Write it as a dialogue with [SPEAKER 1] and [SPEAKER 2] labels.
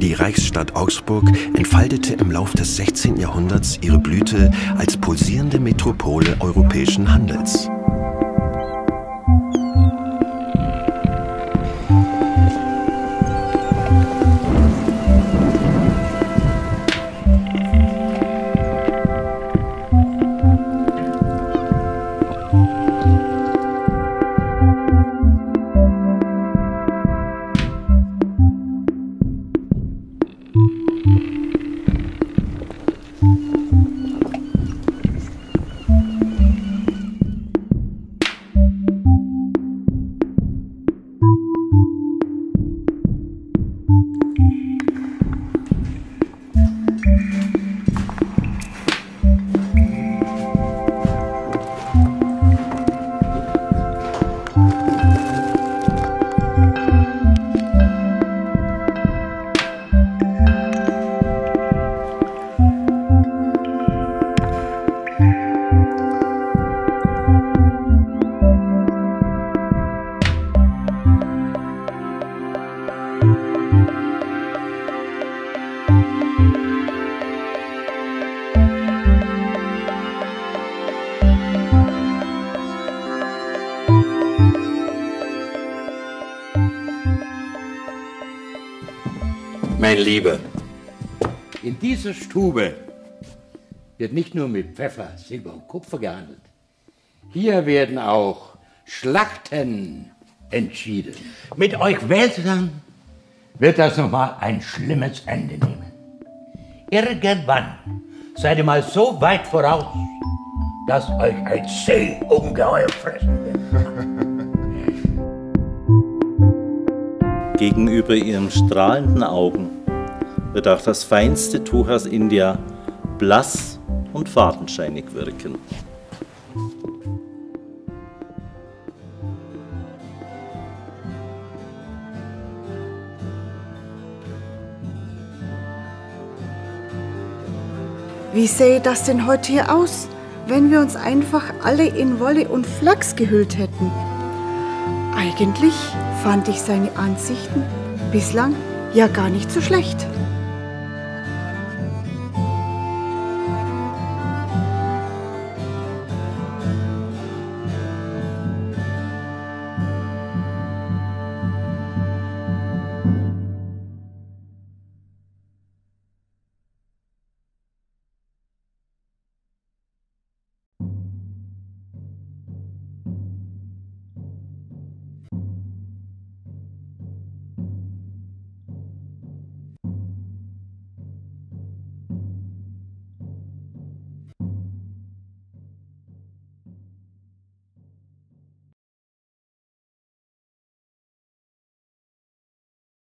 [SPEAKER 1] Die Reichsstadt Augsburg entfaltete im Lauf des 16. Jahrhunderts ihre Blüte als pulsierende Metropole europäischen Handels.
[SPEAKER 2] Mein Lieber, in dieser Stube wird nicht nur mit Pfeffer, Silber und Kupfer gehandelt. Hier werden auch Schlachten entschieden. Mit euch Welsern wird das nochmal ein schlimmes Ende nehmen. Irgendwann seid ihr mal so weit voraus, dass euch ein Seeungeheuer fressen wird.
[SPEAKER 3] Gegenüber ihren strahlenden Augen wird auch das feinste Tuch aus India blass und fadenscheinig wirken.
[SPEAKER 4] Wie sähe das denn heute hier aus, wenn wir uns einfach alle in Wolle und Flachs gehüllt hätten? Eigentlich fand ich seine Ansichten bislang ja gar nicht so schlecht.